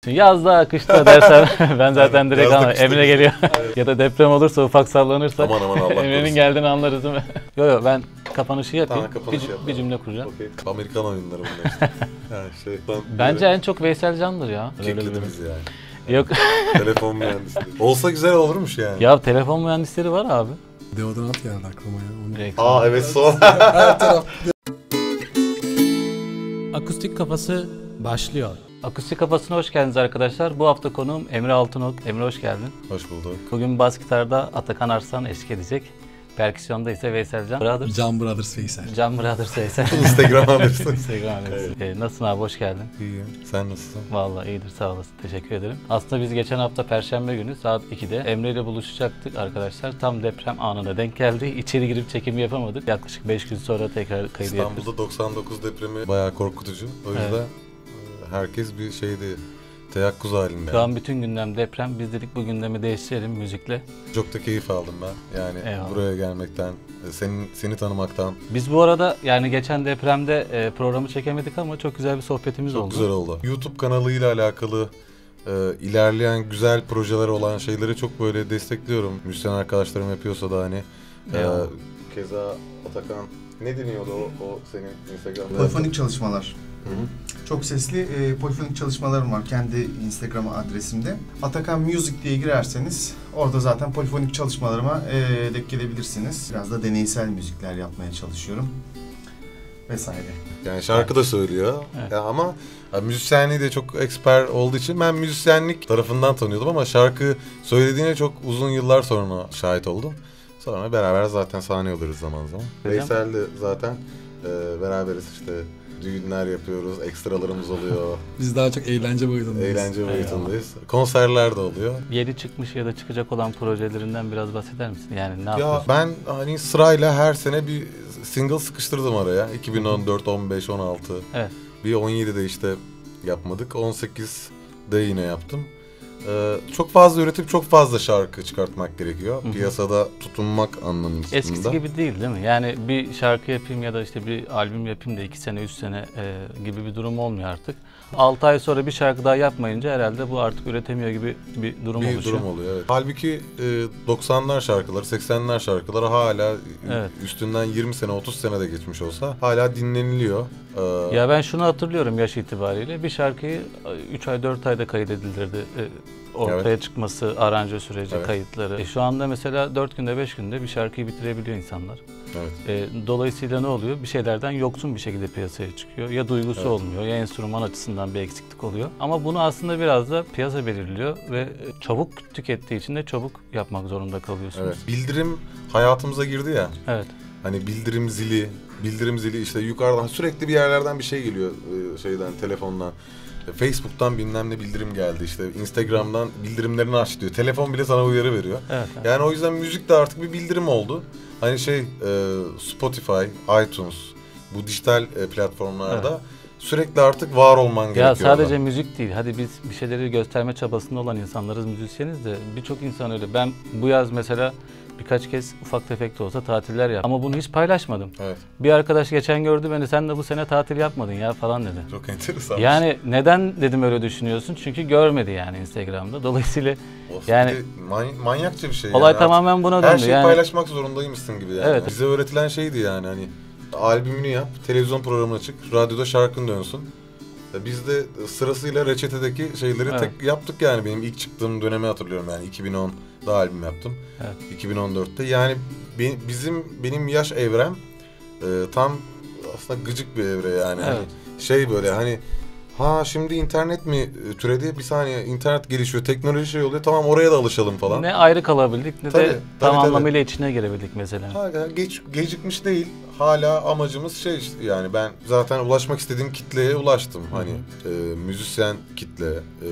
Yazda akışta dersen ben zaten direkt Emre geliyor. Ya da deprem olursa ufak sallanırsak Emre'nin geldiğini anlarız değil mi? Yok ben kapanışı yapayım. Tamam, bir cümle kuracağım. Okay. Amerikan oyunları bunlar işte. Yani bence en çok Veysel Can'dır ya. Kiklimiz yani. Yok. Telefon mühendisleri. Olsa güzel olurmuş yani. Ya telefon mühendisleri var abi. Deodorant geldi aklıma ya. Evet son. Her taraf. Akustik Kafası başlıyor. Akustik Kafası'na hoş geldiniz arkadaşlar. Bu hafta konuğum Emre Altınok. Emre hoş geldin. Hoş bulduk. Bugün bas gitarda Atakan Arslan eşlik edecek. Perküsyonda ise Veysel Can. Can Brothers Veysel. Can Brothers Veysel. Instagram adresi. Instagram adresi. Evet. Nasılsın abi, hoş geldin. İyiyim. Sen nasılsın? Vallahi iyidir, sağ olasın. Teşekkür ederim. Aslında biz geçen hafta Perşembe günü saat 2'de Emre ile buluşacaktık arkadaşlar. Tam deprem anına denk geldi. İçeri girip çekim yapamadık. Yaklaşık 5 gün sonra tekrar kaydı yapıyoruz. İstanbul'da 99 depremi bayağı korkutucu. O yüzden herkes bir şeydi. Teyakkuz halinde. Şu an bütün gündem deprem. Biz dedik bu gündemi değiştirelim müzikle. Çok da keyif aldım ben. Yani eyvallah. Buraya gelmekten, seni tanımaktan. Biz bu arada yani geçen depremde programı çekemedik ama çok güzel bir sohbetimiz oldu. Çok güzel oldu. YouTube kanalıyla alakalı ilerleyen güzel projeler olan şeyleri çok böyle destekliyorum. Müzisyen arkadaşlarım yapıyorsa da hani. Keza Atakan, ne deniyordu o senin Instagram'da? Polifonik çalışmalar. Hı-hı. Çok sesli polifonik çalışmalarım var kendi Instagram adresimde. Atakan Music diye girerseniz orada zaten polifonik çalışmalarıma denk gelebilirsiniz. Biraz da deneysel müzikler yapmaya çalışıyorum vesaire. Yani şarkı da söylüyor. Evet. Ya ama müzisyenliği de çok eksper olduğu için ben müzisyenlik tarafından tanıyordum ama şarkı söylediğine çok uzun yıllar sonra şahit oldum. Sonra beraber zaten sahne oluruz zaman zaman. Veysel'le zaten beraberiz işte. Düğünler yapıyoruz, ekstralarımız oluyor. Biz daha çok eğlence boyutundayız. Eğlence boyutundayız. Konserler de oluyor. Yeni çıkmış ya da çıkacak olan projelerinden biraz bahseder misin? Yani ne yapıyorsun? Ya ben hani sırayla her sene bir single sıkıştırdım araya. 2014, 15, 16. Evet. Bir 17'de işte yapmadık. 18'de yine yaptım. Çok fazla üretip çok fazla şarkı çıkartmak gerekiyor. Hı-hı. Piyasada tutunmak anlamında. Eskisi gibi değil mi? Yani bir şarkı yapayım ya da işte bir albüm yapayım da 2 sene 3 sene gibi bir durum olmuyor artık. 6 ay sonra bir şarkı daha yapmayınca herhalde bu artık üretemiyor gibi bir durum oluşuyor. Bir durum oluyor, evet. Halbuki 90'lar şarkıları, 80'ler şarkıları hala üstünden 20 sene 30 sene de geçmiş olsa hala dinleniliyor. Ya ben şunu hatırlıyorum yaş itibariyle. Bir şarkıyı 3 ay 4 ayda kaydedilirdi. Ortaya çıkması, aranje süreci, kayıtları. Şu anda mesela 4 günde 5 günde bir şarkıyı bitirebiliyor insanlar. Evet. Dolayısıyla ne oluyor? Bir şeylerden yoksun bir şekilde piyasaya çıkıyor. Ya duygusu olmuyor ya enstrüman açısından bir eksiklik oluyor. Ama bunu aslında biraz da piyasa belirliyor ve çabuk tükettiği için de çabuk yapmak zorunda kalıyorsunuz. Evet. Bildirim hayatımıza girdi ya. Evet. Hani bildirim zili işte yukarıdan sürekli bir yerlerden bir şey geliyor telefondan. Facebook'tan bilmem ne bildirim geldi işte Instagram'dan bildirimlerini aç diyor. Telefon bile sana uyarı veriyor. Evet. Yani o yüzden müzik de artık bir bildirim oldu. Hani Spotify, iTunes bu dijital platformlarda sürekli artık var olman gerekiyor. Ya sadece müzik değil. Hadi biz bir şeyleri gösterme çabasında olan insanlarız, müzisyeniz de birçok insan öyle. Ben bu yaz mesela birkaç kez ufak tefek de olsa tatiller yaptım. Ama bunu hiç paylaşmadım. Evet. Bir arkadaş geçen gördü beni, sen de bu sene tatil yapmadın ya falan dedi. Çok enteresan. Yani neden dedim öyle düşünüyorsun? Çünkü görmedi yani Instagram'da. Dolayısıyla yani manyakça bir şey. Olay yani tamamen buna döndü. Her şeyi paylaşmak zorundaymışsın gibi yani. Evet. Bize öğretilen şeydi yani hani albümünü yap, televizyon programına çık, radyoda şarkın dönsün. Biz de sırasıyla reçetedeki şeyleri yaptık yani. Benim ilk çıktığım dönemi hatırlıyorum yani 2010'da albüm yaptım. Evet. 2014'te yani benim yaş evrem tam aslında gıcık bir evre yani. Evet. Hani böyle hani şimdi internet mi türedi? Bir saniye internet gelişiyor, teknoloji oluyor. Tamam oraya da alışalım falan. Ne ayrı kalabildik ne de tam anlamıyla içine girebildik mesela. Hala gecikmiş değil. Hala amacımız işte yani ben zaten ulaşmak istediğim kitleye ulaştım. Hani müzisyen kitle.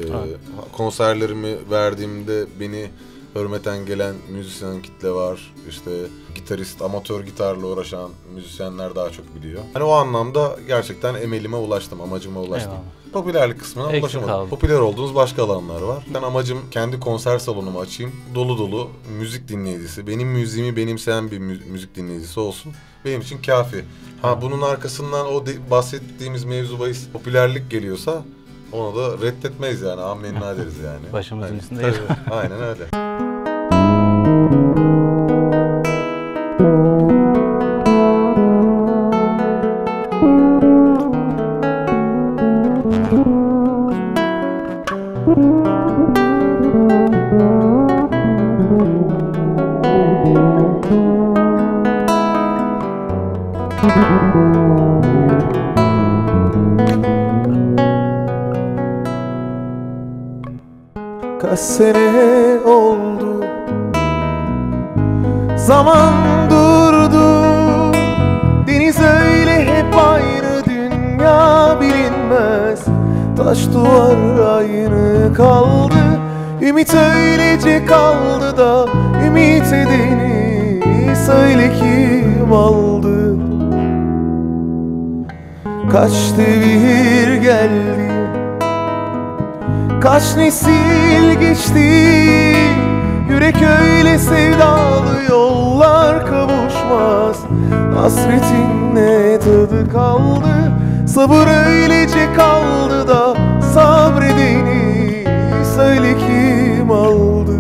Konserlerimi verdiğimde beni hürmeten gelen müzisyen kitle var. İşte gitarist, amatör gitarla uğraşan müzisyenler daha çok biliyor. Hani o anlamda gerçekten emelime ulaştım, amacıma ulaştım. Eyvallah. Popülerlik kısmına ulaşamadım. Popüler olduğunuz başka alanlar var. Ben amacım kendi konser salonumu açayım. Dolu dolu müzik dinleyicisi, benim müziğimi benimseyen bir müzik dinleyicisi olsun. Benim için kafi. Bunun arkasından bahsettiğimiz mevzu bahis popülerlik geliyorsa Onu da reddetmeyiz yani. Amenna deriz yani. Başımızın Hani, üstünde yeri. aynen öyle. Kaç sene oldu, zaman durdu. Deniz öyle hep aynı, dünya bilinmez. Taş duvar aynı kaldı. Ümit öylece kaldı da, ümit edeni söyle kim aldı? Kaç devir geldi, kaç nesil geçti. Yürek öyle sevdalı, yollar kavuşmaz. Hasretin ne tadı kaldı, sabır öylece kaldı da, sabredeni söyle kim aldı?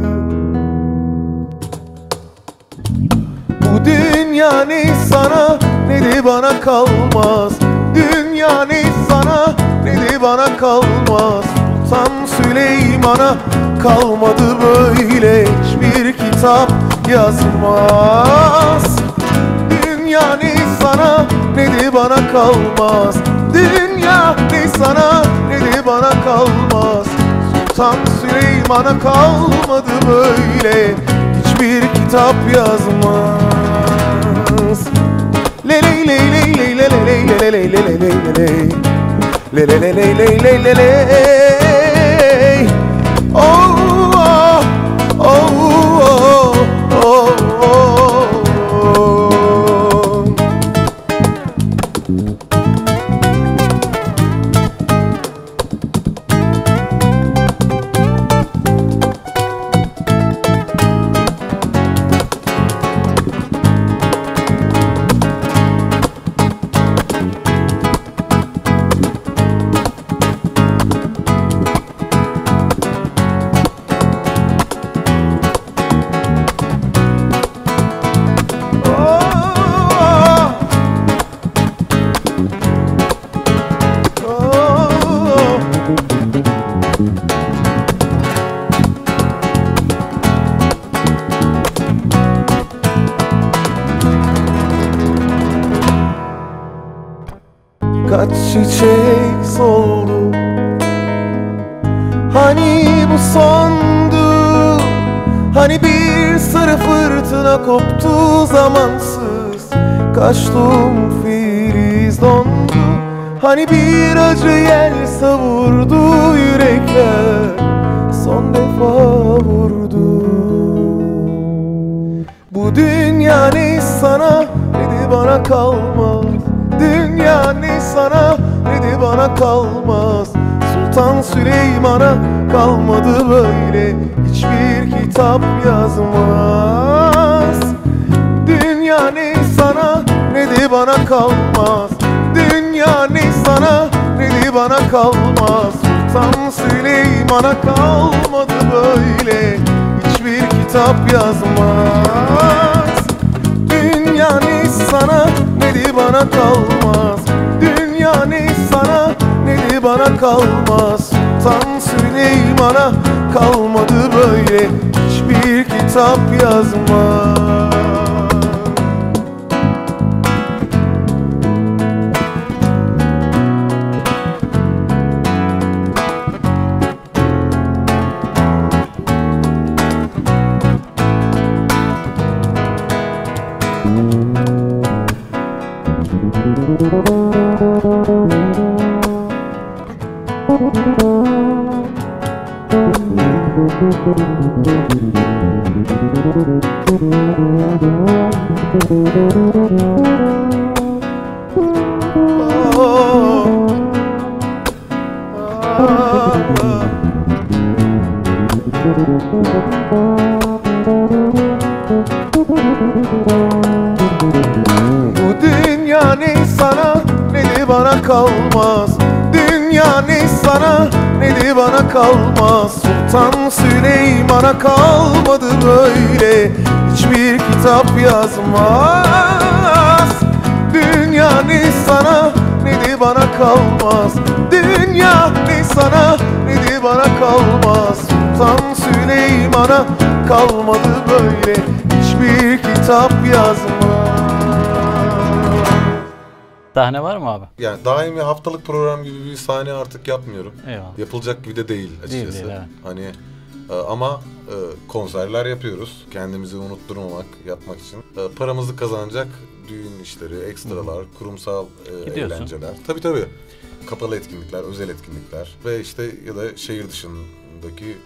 Bu dünya ne sana ne de bana kalmaz. Dünya ne sana ne de bana kalmaz. Sultan Süleyman'a kalmadı böyle, hiçbir kitap yazmaz. Dünya ne sana ne de bana kalmaz. Dünya ne sana ne de bana kalmaz. Sultan Süleyman'a kalmadı böyle, hiçbir kitap yazmaz. Le le le le le le le le le le le le le le le le le. Oh oh oh oh oh. Kaç çiçek soldu, hani bu sondu. Hani bir sarı fırtına koptu zamansız, kaçtım filiz dondu. Hani bir acı yel savurdu, yürekler son defa vurdu. Bu dünya ne sana ne de bana kalmaz. Dünya ne sana ne de bana kalmaz. Sultan Süleyman'a kalmadı böyle, hiçbir kitap yazmaz. Dünya ne sana ne de bana kalmaz. Dünya ne sana ne de bana kalmaz. Sultan Süleyman'a kalmadı böyle, hiçbir kitap yazmaz. Dünya ne sana ne de bana kalmaz. Dünya ne sana ne de bana kalmaz. Sultan Süleyman'a kalmadı böyle, hiçbir kitap yazmaz. Bu dünya ne sana ne de bana kalmaz. Dünya ne sana ne de bana kalmaz. Sultan Süleyman'a kalmadı böyle, hiçbir kitap yazmaz. Dünya ne sana ne de bana kalmaz. Dünya ne sana ne de bana kalmaz. Sultan Süleyman'a kalmadı böyle, hiçbir kitap yazmaz. Sahne var mı abi? Yani daimi haftalık program gibi bir sahne artık yapmıyorum. Eyvallah. Yapılacak gibi de değil açıkçası. Değil, evet. Hani ama konserler yapıyoruz. Kendimizi unutturmamak, yapmak için. Paramızı kazanacak düğün işleri, ekstralar, kurumsal eğlenceler. Tabii. Kapalı etkinlikler, özel etkinlikler ve işte ya da şehir dışındaki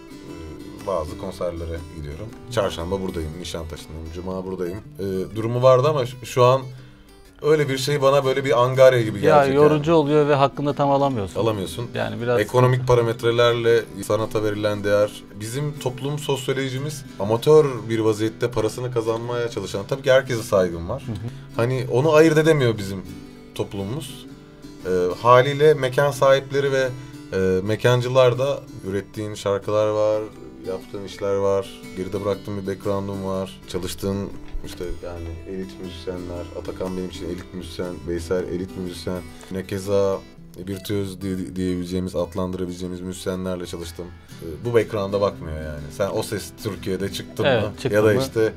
bazı konserlere gidiyorum. Çarşamba buradayım, Nişantaşı'ndayım, Cuma buradayım. Durumu vardı ama şu an öyle bir şey bana böyle bir angarya gibi Ya gelecek. yorucu oluyor ve hakkında tam alamıyorsun. Alamıyorsun. Yani biraz Ekonomik parametrelerle sanata verilen değer, bizim toplum sosyolojimiz amatör bir vaziyette parasını kazanmaya çalışan, tabii ki herkese saygım var. Hani onu ayırt edemiyor bizim toplumumuz. Haliyle mekan sahipleri ve mekancılar da ürettiğin şarkılar var, yaptığın işler var, geride bıraktığın bir background'un var, çalıştığın işte yani elit müzisyenler, Atakan benim için elit müzisyen, Veysel elit müzisyen, yine keza virtüöz diyebileceğimiz, adlandırabileceğimiz müzisyenlerle çalıştım. Bu background'a bakmıyor yani. Sen O Ses Türkiye'de çıktın mı? Ya da işte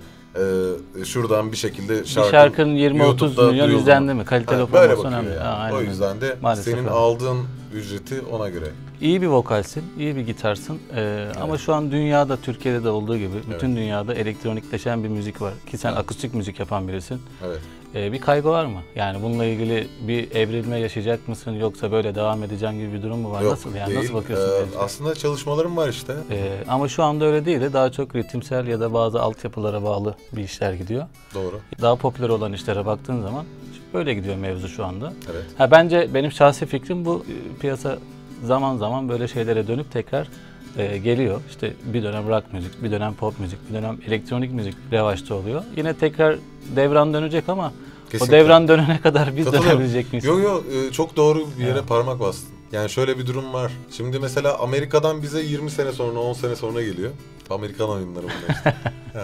şuradan bir şekilde şarkının 20-30 milyon izlendi mi? Kaliteli olması önemli. Yani. O yüzden de maalesef senin aldığın ücreti ona göre. İyi bir vokalsin, iyi bir gitarsın ama şu an dünyada, Türkiye'de de olduğu gibi bütün dünyada elektronikleşen bir müzik var ki sen akustik müzik yapan birisin. Evet. Bir kaygı var mı? Yani bununla ilgili bir evrilme yaşayacak mısın yoksa böyle devam edeceğin gibi bir durum mu var? Yok, nasıl yani? Değil. Nasıl bakıyorsun? Aslında çalışmalarım var işte. Ama şu anda öyle değil de daha çok ritimsel ya da bazı altyapılara bağlı bir işler gidiyor. Doğru. Daha popüler olan işlere baktığın zaman böyle gidiyor mevzu şu anda. Evet. Bence benim şahsi fikrim bu, piyasa zaman zaman böyle şeylere dönüp tekrar geliyor. İşte bir dönem rock müzik, bir dönem pop müzik, bir dönem elektronik müzik revaçta oluyor. Yine tekrar devran dönecek ama Kesinlikle. o devran dönene kadar biz dönebilecek miyiz? Yok çok doğru bir yere parmak bastın. Yani şöyle bir durum var. Şimdi mesela Amerika'dan bize 20 sene sonra, 10 sene sonra geliyor. Amerikan oyunları bunlar işte.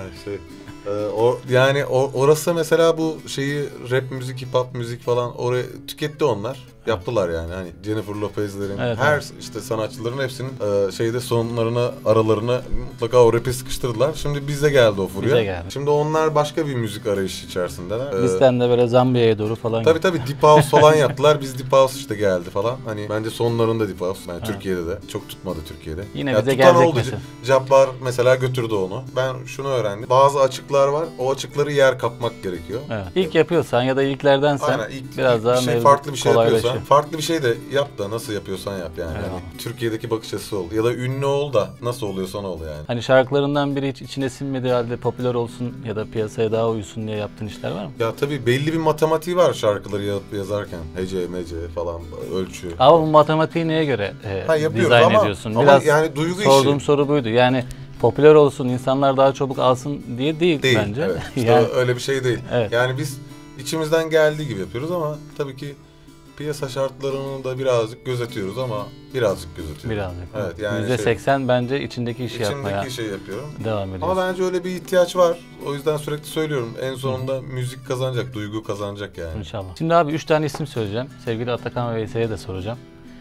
Yani orası mesela bu şeyi rap müzik, hip hop müzik falan oraya tüketti onlar. Yaptılar yani hani Jennifer Lopez'lerin her işte sanatçıların hepsinin şeyde sonlarına, aralarına mutlaka o rap'i sıkıştırdılar. Şimdi bize geldi o furya. Şimdi onlar başka bir müzik arayışı içerisindeler. Bizden de böyle Zambiya'ya doğru falan. Tabii Deep House falan yaptılar. Biz Deep House işte geldi falan. Hani bence sonlarında Deep House. Yani Türkiye'de de. Çok tutmadı Türkiye'de. Yine bize gelecek mesela. Cabbar mesela götürdü onu. Ben şunu öğrendim. Bazı açıklar var. O açıkları yer kapmak gerekiyor. Evet. İlk yapıyorsan ya da ilklerdensen biraz daha farklı bir şey yapıyorsan, farklı bir şey de yap da nasıl yapıyorsan yap yani. Evet. Hani Türkiye'deki bakış açısı ol. Ya da ünlü ol da nasıl oluyorsan ol yani. Hani şarkılarından biri hiç içine sinmediği halde popüler olsun ya da piyasaya daha uysun diye yaptığın işler var mı? Ya tabii belli bir matematiği var şarkıları yazarken. Hece, mece falan, ölçü. Ama bu matematiği neye göre dizayn ediyorsun? Ama yani duygu sorduğum işi. soru buydu. Yani popüler olsun, insanlar daha çabuk alsın diye değil bence. Evet. İşte yani, öyle bir şey değil. Evet. Yani biz içimizden geldiği gibi yapıyoruz ama tabii ki piyasa şartlarını da birazcık gözetiyoruz ama birazcık gözetiyoruz. Birazcık. Evet, yani %80 bence içindeki işi yapmaya İçindeki işi yapıyorum. devam ediyorsun. Ama bence öyle bir ihtiyaç var. O yüzden sürekli söylüyorum. En sonunda müzik kazanacak, duygu kazanacak yani. İnşallah. Şimdi abi 3 tane isim söyleyeceğim. Sevgili Atakan ve Veysel'e de soracağım.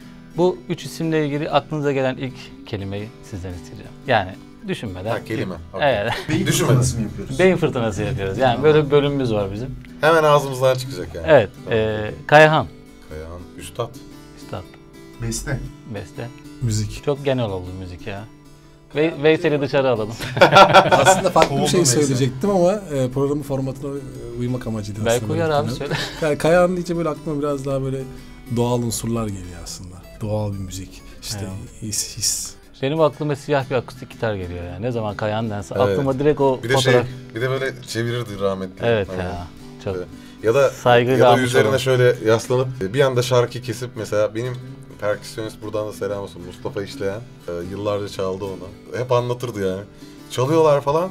Bu 3 isimle ilgili aklınıza gelen ilk kelimeyi sizden isteyeceğim. Yani düşünmeden. Kelime. Evet. Beyin fırtınası mı yapıyoruz? Beyin fırtınası yapıyoruz. Yani böyle bir bölümümüz var bizim. Hemen ağzımızdan çıkacak yani. Evet. Kayahan. Kayahan, üstad. Üstad. Beste. Beste. Müzik. Çok genel oldu müzik ya. Veysel'i dışarı alalım. Aslında farklı bir şey Veysel. söyleyecektim ama programın formatına uymak amacıyla Belki aslında. uyar abi söyle. Yani Kayahan deyince böyle aklıma biraz daha böyle doğal unsurlar geliyor aslında. Doğal bir müzik. İşte his. Benim aklıma siyah bir akustik gitar geliyor yani. Ne zaman Kayahan dense Evet. aklıma direkt o Bir de fotoğraf. bir de böyle çevirirdi rahmetli. Evet Aynen. ya. Çok. Evet. Ya da Saygıyla almış üzerine olalım. şöyle yaslanıp bir anda şarkı kesip mesela benim perküsyonist buradan da selam olsun Mustafa İşleyen yıllarca çaldı onu. Hep anlatırdı yani. Çalıyorlar falan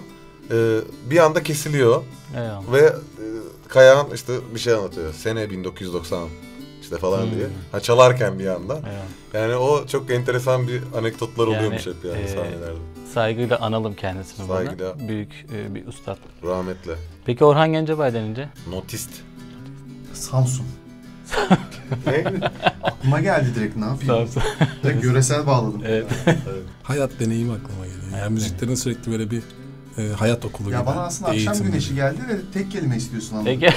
bir anda kesiliyor Eyvallah. ve Kayahan işte bir şey anlatıyor. Sene 1990. işte falan diye. Ha, çalarken bir yandan. Evet. Yani o çok enteresan bir anekdotlar Yani, oluyormuş hep yani sahnelerde. Saygıyla analım kendisini burada. Saygıyla. Büyük bir ustad. Rahmetle. Peki Orhan Gencebay denince? Notist. Samsun. Ne? Aklıma geldi direkt, ne yapayım? Samsun. Direkt yöresel bağladım. Evet. Hayat deneyimi aklıma geliyor. Yani müziklerin sürekli böyle bir hayat okulu Ya gibi. bana aslında akşam eğitim güneşi gibi. geldi de tek kelime istiyorsun anladın. Peki.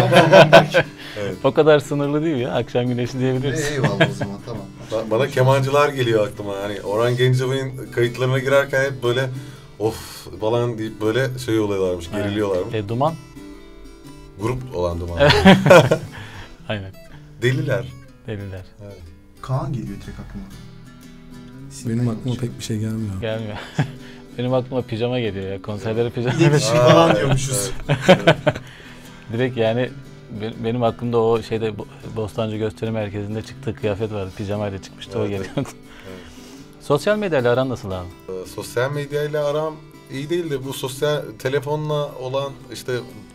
Evet. O kadar sınırlı değil ya. Akşam güneşi diyebiliriz. Eyvallah o zaman, tamam. Bana kemancılar geliyor aklıma. Hani Orhan Gencebay'ın kayıtlarına girerken hep böyle of falan deyip böyle şey oluyorlarmış, geriliyorlarmış. Duman. Grup olan Duman. Aynen. Deliler. Deliler. Evet. Kaan geliyor direkt aklıma. Benim aklıma pek bir şey gelmiyor. Gelmiyor. Benim aklıma pijama geliyor ya. Konserlere pijama. İletişim Aa, falan evet, diyormuşuz. evet. Direkt yani benim aklımda o şeyde Bostancı Gösteri Merkezi'nde çıktığı kıyafet vardı. Pijamayla çıkmıştı, o Evet, geliyordu. evet. Sosyal medyayla aran nasıl abi? Sosyal medyayla aram iyi değil de bu sosyal telefonla olan işte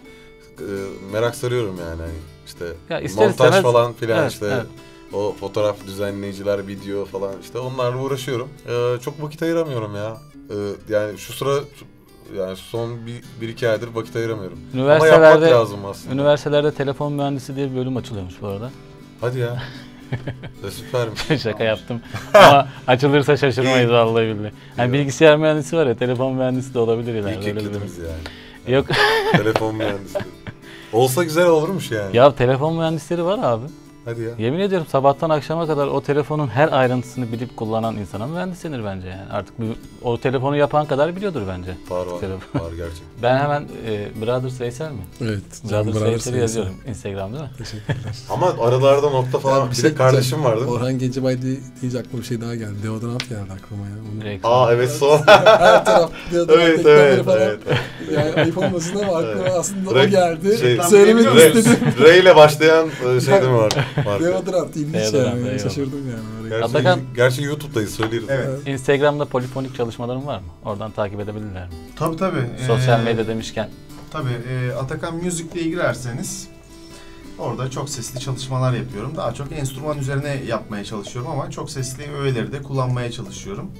merak sarıyorum yani. Hani işte Ya ister montaj istemez- falan filan Evet, işte evet. o fotoğraf düzenleyiciler, video falan işte onlarla uğraşıyorum. Çok vakit ayıramıyorum ya. Yani şu sıra yani son bir iki aydır vakit ayıramıyorum. Ama yapmak Üniversitelerde, lazım aslında. üniversitelerde telefon mühendisi diye bir bölüm açılıyormuş bu arada. Hadi ya. Süpermiş. Şaka yaptım. Ama açılırsa şaşırmayız vallahi billahi. Hani bilgisayar mühendisi var ya, telefon mühendisi de olabilir ileride. İlk öyle bir eklediğimiz bölüm. yani. Yok. Telefon mühendisliği. Olsa güzel olurmuş yani. Ya telefon mühendisleri var abi. Hadi ya. Yemin ediyorum sabahtan akşama kadar o telefonun her ayrıntısını bilip kullanan insana mühendis denir bence yani. Artık o telefonu yapan kadar biliyordur bence. Var Telefon. var gerçekten. Ben hemen Brothers Veysel mi? Evet. Brothers Veysel'i yazıyorum Instagram değil mi? Teşekkürler. Ama aralarda nokta falan bir de kardeşim vardı. Orhan Gencebay deyince aklıma bir şey daha geldi. Deodorant geldi aklıma ya. Onu... Direkt. Aa evet son. Her taraf deodorant Evet, reklamları evet, falan. evet. Yani ayıp olmasın ama aklıma Evet. aslında o Re- geldi. şey- Söylemek istedim. R ile başlayan şey de mi var? Marka. Deodorant ilginç Deodorant, yani. eyvallah. Şaşırdım yani. Gerçi, Atakan- gerçi YouTube'dayız söyleriz. Evet. Instagram'da polifonik çalışmalarım var mı? Oradan takip edebilirler mi? Tabii. Sosyal medya demişken. Tabii. Atakan Music'le girerseniz orada çok sesli çalışmalar yapıyorum. Daha çok enstrüman üzerine yapmaya çalışıyorum ama çok sesli öğeleri de kullanmaya çalışıyorum.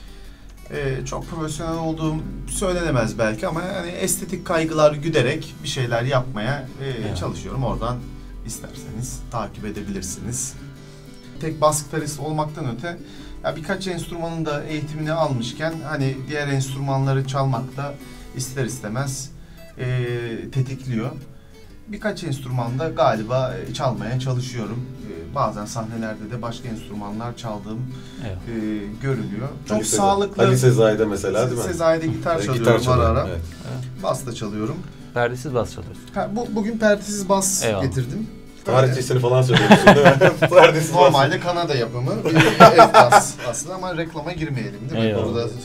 Çok profesyonel olduğum söylenemez belki ama hani estetik kaygılar güderek bir şeyler yapmaya Evet. çalışıyorum. Oradan isterseniz takip edebilirsiniz. Tek bas gitarist olmaktan öte ya birkaç enstrümanın da eğitimini almışken hani diğer enstrümanları çalmak da ister istemez tetikliyor. Birkaç enstrümanda galiba çalmaya çalışıyorum. Bazen sahnelerde de başka enstrümanlar çaldığım Evet. görülüyor. Çok Ali sağlıklı. Ali Sezai'de mesela değil mi? Sezai'de gitar çalıyorum Gitar çalıyor, ara ara. evet. Bas da çalıyorum. Perdesiz bas çalıyorsun. Bugün perdesiz bas Eyvallah. getirdim. Tarihçesini falan söylüyorsun değil mi? Perdesiz bas. Normalde Kanada yapımı bir ev bas aslında ama reklama girmeyelim değil mi? Eyvallah. Burada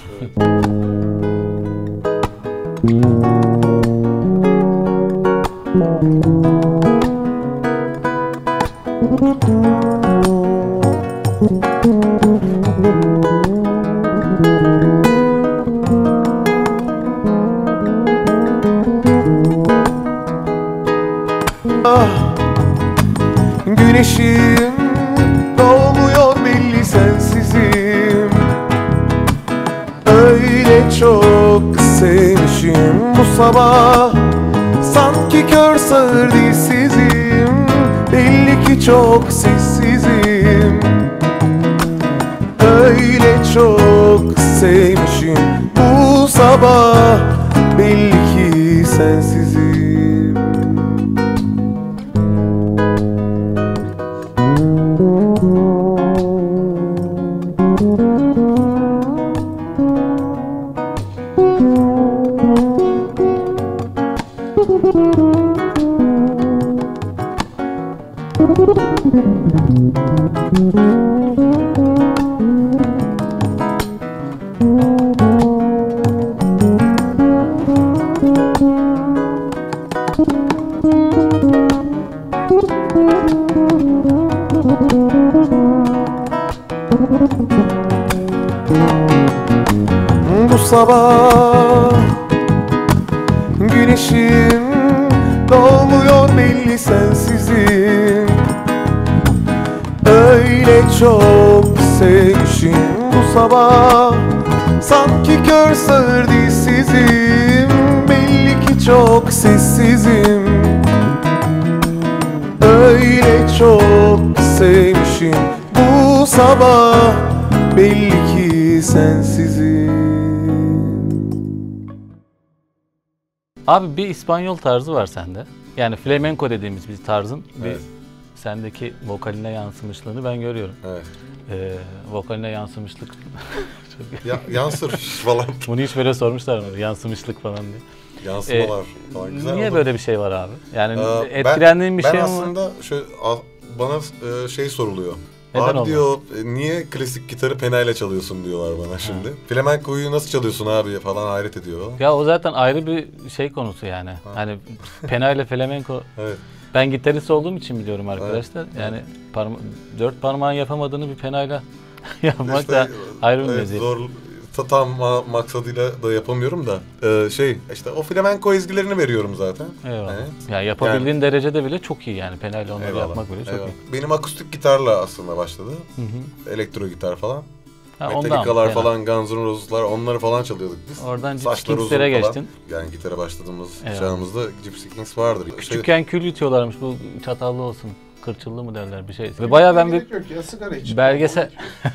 Güneşim doğmuyor belli sensizim. Öyle çok sevmişim bu sabah. Sanki kör sağır dilsizim. Belli ki çok sessizim. Öyle çok sevmişim bu sabah. Belli ki sensizim. Bu sabah güneşim doğmuyor belli sensizim. Öyle çok sevmişim bu sabah, sanki kör sağır dilsizim, belli ki çok sessizim. Öyle çok sevmişim bu sabah, belli ki sensizim. Abi bir İspanyol tarzı var sende. Yani flamenco dediğimiz bir tarzın Evet. bir sendeki vokaline yansımışlığını ben görüyorum. Evet. Vokaline yansımışlık. Yansır falan. Bunu hiç böyle sormuşlar mı? Yansımışlık falan diye. Yansımalar falan güzel. Niye ama- böyle bir şey var abi? Yani Ben- etkilendiğin bir ben şey mi var? aslında bana şey soruluyor. Neden Abi olmaz? diyor niye klasik gitarı penayla çalıyorsun diyorlar bana şimdi. Flamenco'yu nasıl çalıyorsun abi falan hayret ediyor. Ya o zaten ayrı bir şey konusu yani. Hani pena ile flamenco. Evet. Ben gitarist olduğum için biliyorum arkadaşlar. Yani dört parmağın yapamadığını bir penayla yapmak İşte, da ayrı bir evet, meziyet. zor tam maksadıyla da yapamıyorum da işte o flamenco ezgilerini veriyorum zaten. Eyvallah. Hani, Ya yapabildiğin derecede bile çok iyi yani. Penayla onları eyvallah, yapmak bile çok eyvallah. iyi. Benim akustik gitarla aslında başladı. Hı hı. Elektro gitar falan. Ha, ondan Metallica'lar fena. falan, Guns N' Roses'lar onları falan çalıyorduk biz. Oradan Gypsy Saçları Kings'lere uzun falan. geçtin. Yani gitara başladığımız Eyvallah. çağımızda Gypsy Kings vardır. Küçükken kül yutuyorlarmış, bu çatallı olsun. Kırçıllı mı derler bir şey. Ve bayağı ben bir Gerek yok ya, sigara iç. belgesel...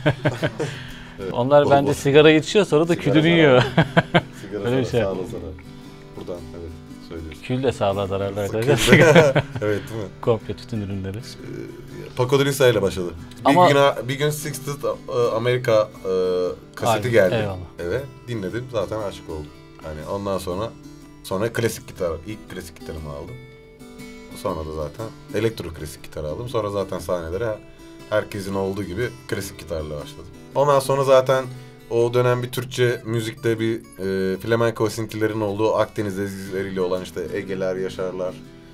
Evet, Onlar bol bence bol. sigara içiyor sonra da Sigara külünü yiyor. Sigara Öyle bir şey. sağlığa zarar. Buradan evet söylüyorsun. Kül de sağlığa zararlı arkadaşlar. Evet değil mi? Komple tütün ürünleri. Paco de Luisa ile başladı. Ama- Bir gün Sixth America kaseti Aynen, geldi eyvallah. eve. Dinledim zaten aşık oldum. Yani ondan sonra klasik gitar, ilk klasik gitarımı aldım. Sonra da zaten elektro klasik gitar aldım. Sonra zaten sahnelere herkesin olduğu gibi klasik gitarla başladım. Ondan sonra zaten o dönem bir Türkçe müzikte bir flamenco esintilerin olduğu Akdeniz ezgileriyle olan işte Ege'ler, Yaşarlar.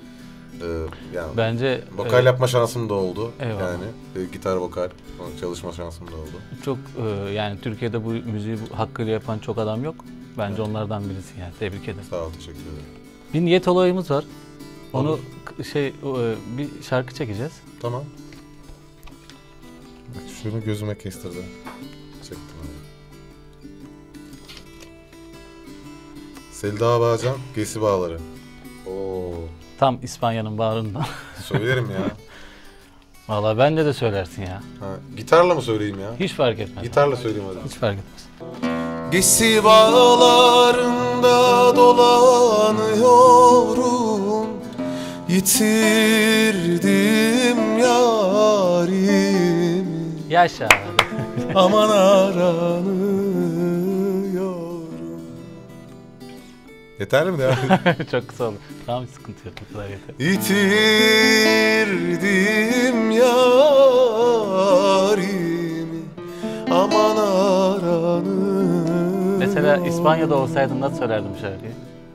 Yani Bence vokal yapma şansım da oldu. Eyvallah. Yani gitar vokal çalışma şansım da oldu. çok yani Türkiye'de bu müziği hakkıyla yapan çok adam yok. Bence onlardan birisi yani. Tebrik ederim. Sağ ol, teşekkür ederim. Bir niyet olayımız var. Onu Olur. bir şarkı çekeceğiz. Tamam. Bak şunu gözüme kestirdi. Çektim abi. Selda Bağcan, Gesi Bağları. Oo, Tam İspanya'nın bağrından. söylerim ya. Vallahi bence de söylersin ya. Ha, gitarla mı söyleyeyim ya? Hiç fark etmez. Gitarla söyleyeyim hadi. Hiç fark etmez. Gesi bağlarında dolanıyorum, yitirdim yarimi, Yaşa. aman aranıyorum. Yeterli mi ya? Çok kısa oldu. Tamam, sıkıntı yok. Bu kadar yeter. Yitirdim yarimi, aman aranıyorum. Mesela İspanya'da olsaydın nasıl söylerdin bu şarkıyı?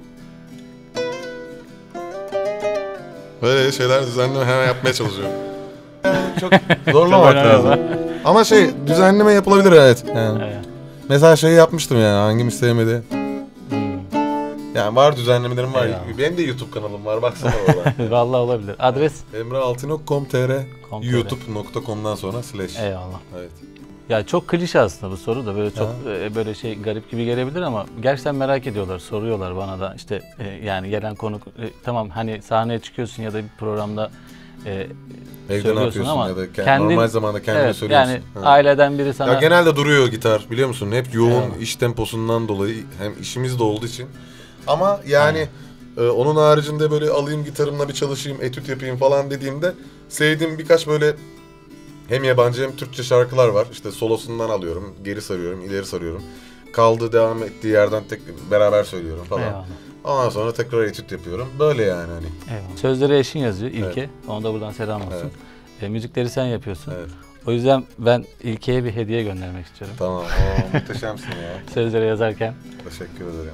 Böyle şeyler düzenleme hemen yapmaya çalışıyorum. Çok zorlamak lazım. Ama düzenleme yapılabilir evet. Yani. Evet. Mesela yapmıştım yani hangimiz sevmedi. Hmm. Yani var düzenlemelerim var. Eyvallah. Benim de YouTube kanalım var baksana orada. Vallahi olabilir. Adres? emrealtinok.com.tr .com.tr. youtube.com'dan sonra / Eyvallah. Evet. Ya çok klişe aslında bu soru da böyle çok böyle garip gibi gelebilir ama gerçekten merak ediyorlar, soruyorlar bana da işte yani gelen konuk tamam hani sahneye çıkıyorsun ya da bir programda Evde ne söylüyorsun yapıyorsun ama ya da kendin- normal zamanda kendine evet, söylüyorsun. yani Ha. aileden biri sana Ya genelde duruyor gitar biliyor musun? Hep yoğun Eyvallah. iş temposundan dolayı hem işimiz de olduğu için. Ama yani onun haricinde böyle alayım gitarımla bir çalışayım, etüt yapayım falan dediğimde sevdiğim birkaç böyle hem yabancı hem Türkçe şarkılar var. İşte solosundan alıyorum, geri sarıyorum, ileri sarıyorum. Kaldığı devam ettiği yerden beraber söylüyorum falan. Eyvallah. Ondan sonra tekrar etüt yapıyorum. Böyle yani hani. Eyvallah. Sözleri eşin yazıyor İlke. Evet. Ona da buradan selam olsun. Evet. Müzikleri sen yapıyorsun. Evet. O yüzden ben İlke'ye bir hediye göndermek istiyorum. Tamam. Muhteşemsin ya. Sözleri yazarken Teşekkür ederim.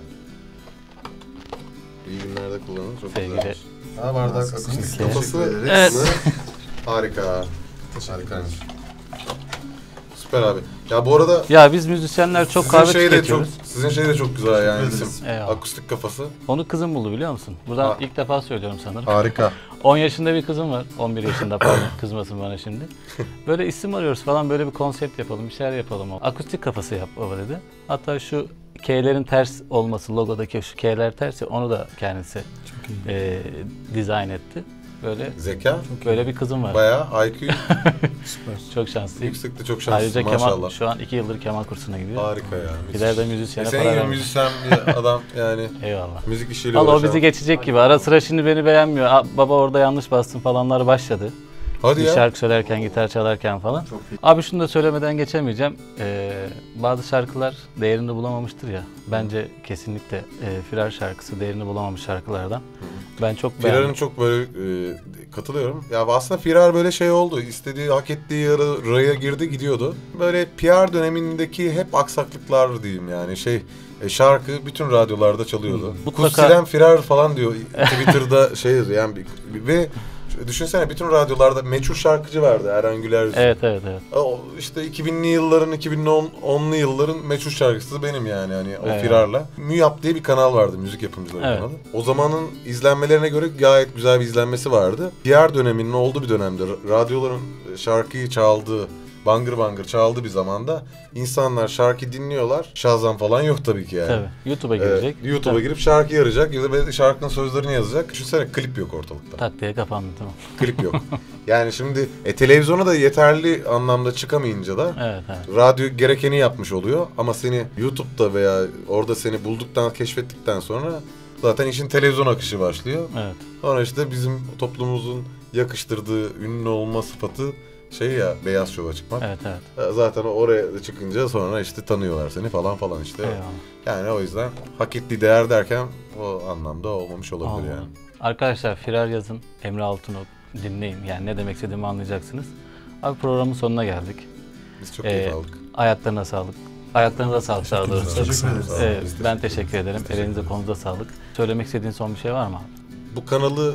İyi günlerde kullanın. Çok Sevgili- güzelmiş. Ha bardak akustik Teşekkür kafası. ederiz. Evet. Harika. Harikaymış. Süper abi. Ya bu arada Ya biz müzisyenler çok kahve tüketiyoruz. Sizin şey de çok güzel yani Teşekkür isim. Eyvallah. Akustik kafası. Onu kızım buldu biliyor musun? Buradan Ha. ilk defa söylüyorum sanırım. Harika. 10 yaşında bir kızım var. 11 yaşında pardon, kızmasın bana şimdi. Böyle isim arıyoruz falan, böyle bir konsept yapalım, bir şeyler yapalım. Akustik kafası yap baba dedi. Hatta şu K'lerin ters olması, logodaki şu K'ler ters ya, onu da kendisi dizayn etti. Böyle Zeka. böyle bir kızım var. Bayağı IQ Süper. Çok şanslıyım. yüksekte, çok şanslısın Ayrıca maşallah. keman, şu an 2 yıldır keman kursuna gidiyor. Harika ya. Gider de müzisyene Senin para gibi vermiyor. müzisyen bir adam yani Eyvallah. müzik işiyle Valla o uğraşan. bizi geçecek gibi. Ara sıra şimdi beni beğenmiyor. Baba orada yanlış bastın falanlar başladı. Hadi Bir ya. şarkı söylerken, gitar çalarken falan. Çok iyi. Abi şunu da söylemeden geçemeyeceğim. Bazı şarkılar değerini bulamamıştır ya. Bence kesinlikle Firar şarkısı değerini bulamamış şarkılardan. Ben çok Firar'ın beğendim. çok çok böyle katılıyorum. Ya aslında Firar böyle şey oldu. İstediği, hak ettiği raya girdi gidiyordu. Böyle PR dönemindeki hep aksaklıklar diyeyim yani şarkı bütün radyolarda çalıyordu. Mutlaka- Kusilen Firar falan diyor Twitter'da yani ve düşünsene bütün radyolarda meçhul şarkıcı vardı Eren Güler Yüzü. Evet. O işte 2000'li yılların, 2010'lu yılların meçhul şarkısı benim yani hani o Evet. Firar'la. MÜYAP diye bir kanal vardı, müzik yapımcıları Evet. kanalı. O zamanın izlenmelerine göre gayet güzel bir izlenmesi vardı. PR döneminin olduğu bir dönemde radyoların şarkıyı çaldığı, bangır bangır çaldığı bir zamanda insanlar şarkı dinliyorlar. Shazam falan yok tabii ki yani. Tabii. YouTube'a girecek. YouTube'a Tabii. girip şarkı arayacak ya da şarkının sözlerini yazacak. Düşünsene klip yok ortalıkta. Tak diye kapandı, tamam. Klip yok. Yani şimdi televizyona da yeterli anlamda çıkamayınca da Evet. radyo gerekeni yapmış oluyor. Ama seni YouTube'da veya orada seni bulduktan, keşfettikten sonra zaten işin televizyon akışı başlıyor. Evet. Sonra işte bizim toplumumuzun yakıştırdığı ünlü olma sıfatı Beyaz Şov'a çıkmak. Evet. Zaten oraya da çıkınca sonra işte tanıyorlar seni falan işte. Eyvallah. Yani o yüzden hak ettiği değer derken o anlamda olmamış olabilir Olmadı. yani. Arkadaşlar Firar yazın, Emre Altınok dinleyin. Yani ne demek istediğimi anlayacaksınız. Abi programın sonuna geldik. Biz çok keyif aldık. Ayaklarına sağlık. Ayaklarınıza sağlık daha doğrusu. Teşekkür ederiz. Ben teşekkür ederim. Elinize kolunuza sağlık. Söylemek istediğin son bir şey var mı? Bu kanalı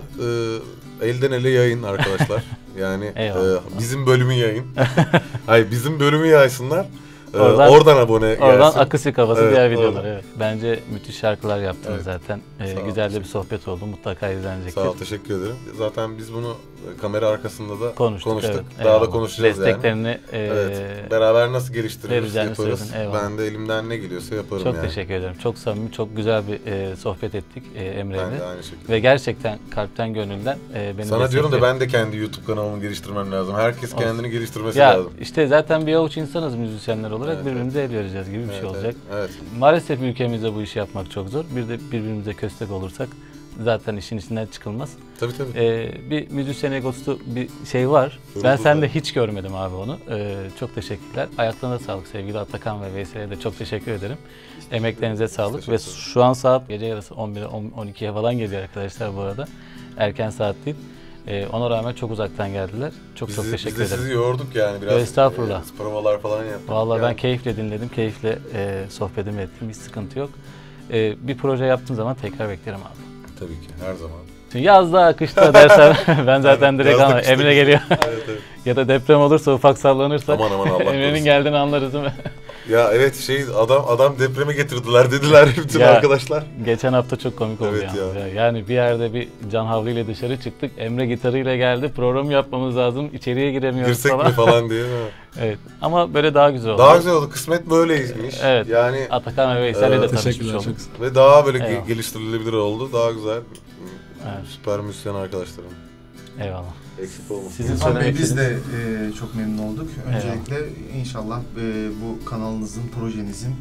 elden ele yayın arkadaşlar. Yani Eyvallah. bizim bölümü yayın. Hayır, bizim bölümü yaysınlar. Oradan abone gelsin. Oradan Akustik Kafası Evet, diğer videolar. oradan. Evet. Bence müthiş şarkılar yaptınız Evet. zaten. Sağ ol. Güzel de bir sohbet oldu. Mutlaka izlenecektir. Sağ ol, teşekkür ederim. Zaten biz bunu kamera arkasında da konuştuk. Evet, Daha da eyvallah. konuşacağız yani. Desteklerini Beraber nasıl geliştiririz vereceğini yaparız. söyledin, eyvallah. Ben de elimden ne geliyorsa yaparım çok yani. teşekkür ederim. Çok samimi, çok güzel bir sohbet ettik Ben Emre'yle. de aynı şekilde. Ve gerçekten kalpten, gönülden beni Sana diyorum da destekliyor. ben de kendi YouTube kanalımı geliştirmem lazım. Herkes kendini geliştirmesi Ya lazım. işte zaten bir avuç insanız müzisyenler olarak, Evet, birbirimize el vereceğiz gibi bir şey olacak. Evet. Maalesef ülkemizde bu işi yapmak çok zor. Bir de birbirimize köstek olursak zaten işin içinden çıkılmaz. Tabii. Bir müzisyen egosu bir şey var. Ben Durumsuz sende yani. hiç görmedim abi onu. Çok teşekkürler. Ayaklarına sağlık sevgili Atakan ve Veysel'e de çok teşekkür ederim. Emeklerinize sağlık ve şu an saat gece yarısı 11'e 12'ye falan geliyor arkadaşlar bu arada. Erken saat değil. Ona rağmen çok uzaktan geldiler. Çok teşekkür Biz de ederim. sizi yorduk yani biraz. Estağfurullah. Provalar falan yaptık. Vallahi yani. ben keyifle dinledim, keyifle sohbetimi ettim. Hiç sıkıntı yok. Bir proje yaptığın zaman tekrar beklerim abi. Tabii ki, her zaman. Şimdi yazda, kışta dersen ben zaten direkt Yazda, ama kışta Emre geliyor. Evet. Ya da deprem olursa, ufak sallanırsa Aman Allah Emre'nin korusun. geldiğini anlarız değil mi? Ya evet adam depreme getirdiler dediler bütün Ya, arkadaşlar. Geçen hafta çok komik oldu Evet yalnız ya. ya. Yani bir yerde bir can havliyle dışarı çıktık. Emre gitarıyla geldi. Program yapmamız lazım. İçeriye giremiyoruz Girsek falan. mi falan diye. Ha. Evet. Ama böyle daha güzel oldu. Daha güzel oldu. Kısmet böyleymiş. Evet. Yani Atakan ve Veysel'le de tanışmış Teşekkürler. olduk. Çok ve daha böyle Eyvallah. geliştirilebilir oldu. Daha güzel. Evet. Süper müzisyen arkadaşlarım. Eyvallah. Eksik olmasın. Sizin İrfan Bey, söylemek biz de istediğiniz- çok memnun olduk. Öncelikle inşallah bu kanalınızın, projenizin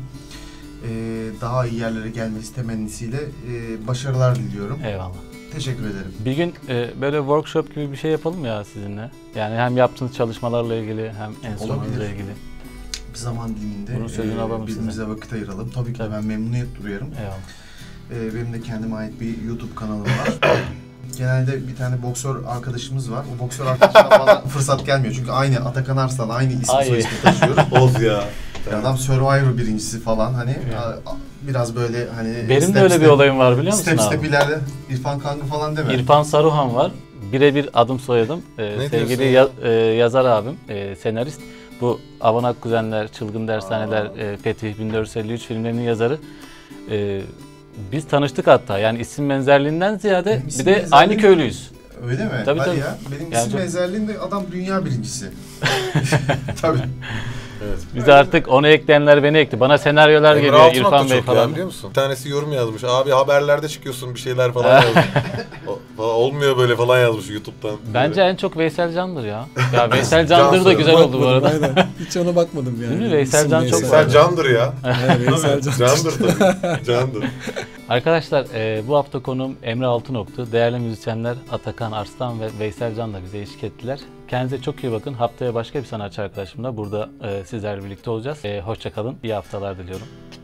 daha iyi yerlere gelmesi temennisiyle başarılar diliyorum. Eyvallah. Teşekkür ederim. Bir gün böyle workshop gibi bir şey yapalım ya sizinle. Yani hem yaptığınız çalışmalarla ilgili hem enstrümanlarla Olabilir. ilgili. Bir zaman diliminde Bunun sözünü alalım birbirimize sizden. vakit ayıralım. Tabii ki de Tabii. ben memnuniyet duyarım. Eyvallah. Benim de kendime ait bir YouTube kanalım var. Genelde bir tane boksör arkadaşımız var. O boksör arkadaşına bana fırsat gelmiyor. Çünkü aynı Atakan Arslan, aynı isim Ay. soy ismi taşıyoruz. Oz ya. Adam Survivor birincisi falan hani biraz böyle hani Benim de öyle bir olayım var biliyor musun step abi? step ileride İrfan Kangı falan deme. İrfan Saruhan var. Birebir adım soyadım. Ne Sevgili diyorsun yazar abim, senarist. Bu Avanak Kuzenler, Çılgın Dershaneler, Fetih 1453 filmlerinin yazarı. Biz tanıştık hatta. Yani isim benzerliğinden ziyade bir de aynı köylüyüz. Öyle mi? Tabii, Hadi tabii. ya. Benim Yani isim çok- benzerliğinde adam dünya birincisi. Tabii. Evet. Biz artık onu ekleyenler beni ekti. Bana senaryolar Emre geliyor, Altınok da İrfan Bey çok ya, falan. biliyor musun? Bir tanesi yorum yazmış. Abi haberlerde çıkıyorsun bir şeyler falan yazmış. Olmuyor böyle falan yazmış YouTube'dan. Bence en çok Veysel Can'dır ya. Ya Veysel Can'dır da Can güzel oldu bu Bakmadım, arada. aynen. Hiç ona bakmadım yani. Değil mi? Veysel İsim Can çok Veysel. Veysel Can'dır ya. Evet, Veysel Can. Can'dır tabii. Can'dır. Arkadaşlar bu hafta konuğum Emre Altınok'tu. Değerli müzisyenler Atakan Arslan ve Veysel Can da bize eşlik ettiler. Kendinize çok iyi bakın. Haftaya başka bir sanatçı arkadaşımla burada sizlerle birlikte olacağız. Hoşça kalın. İyi haftalar diliyorum.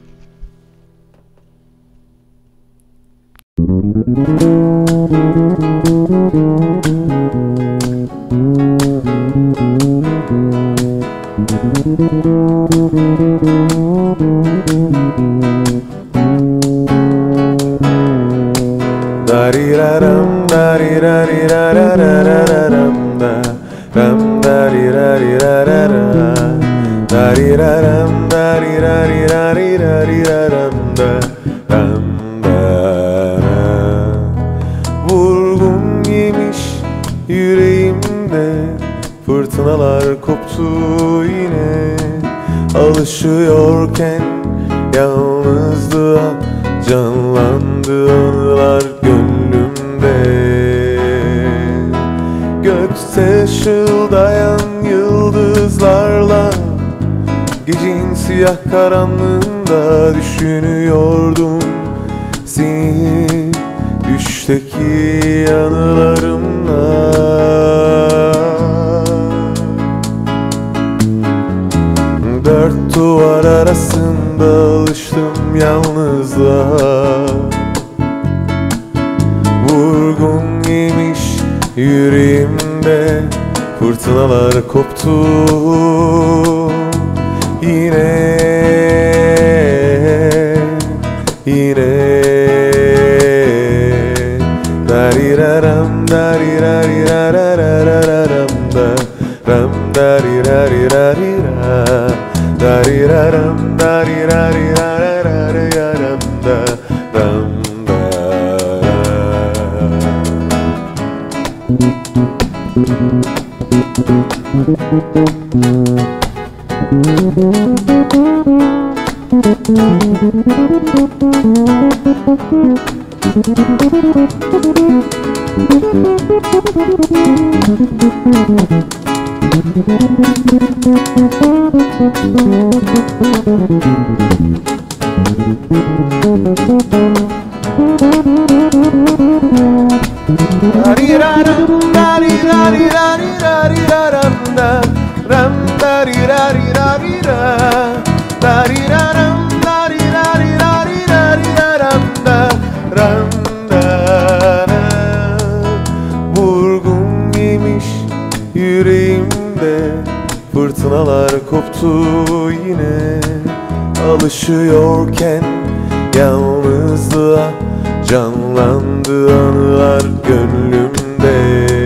Dariraram darirariraram da ram darirariraram dariraram darirariraram da ram da. Vurgun yemiş yüreğimde, fırtınalar koptu yine. Alışıyorken yalnızlığa canlandı anılar gönlümde. Gökte ışıldayan yıldızlarla gecenin siyah karanlığında düşünüyordum seni düşteki anılarımla. Dört duvar arasında alıştım yalnızlığa. Vurgun yemiş yüreğimde, fırtınalar koptu yine. Dariraram darirariraram da ram darirarirarira dariraram darirariraram da ram da. Dariraram darirariraram da ram darirarirarira dariraram darirariraram da ram da. Vurgun yemiş yüreğimde, fırtınalar koptu yine. Alışıyorken yalnızlığa canlandı anılar gönlümde.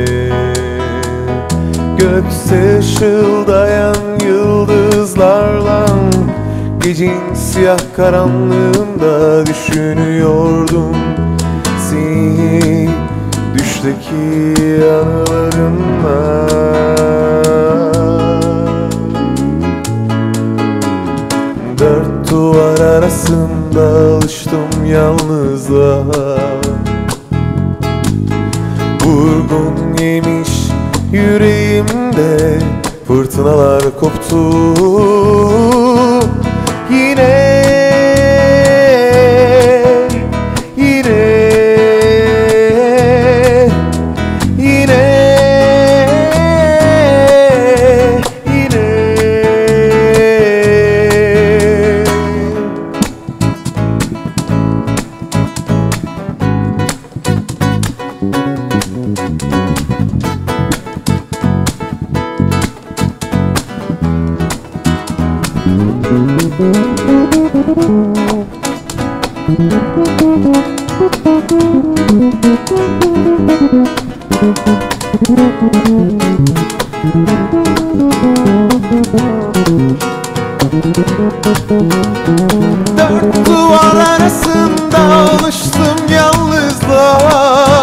Gökte ışıldayan yıldızlarla gecenin siyah karanlığında düşünüyordum seni düşteki anılarımla. Dört duvar arasında alıştım yalnızlığa. Vurgun yemiş yüreğimde, fırtınalar koptu yine. arasında alıştım yalnızlığa.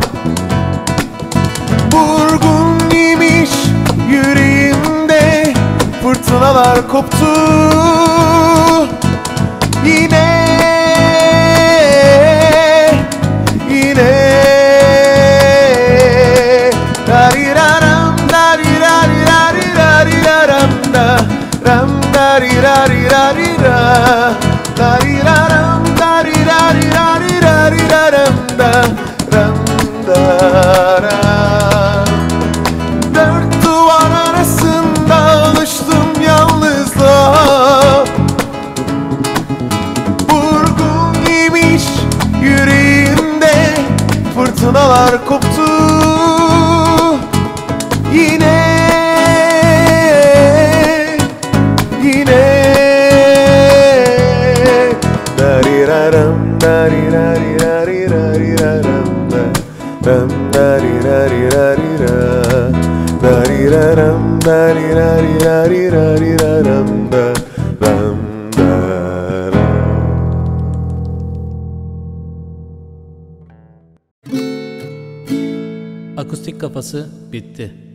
Vurgun imiş yüreğimde, fırtınalar koptu. Yine dariraram darirarirarirariraram da ram darirarirarira dariraram darirarirarirariraram da ram daram. Dört duvar arasında alıştım yalnızlığa. Vurgun yemiş yüreğimde, fırtınalar koptu. Yine dariraram darirarirarirararam da ram darirarirarira dariraram darirarirarirararam da ram daram. Akustik Kafası bitti.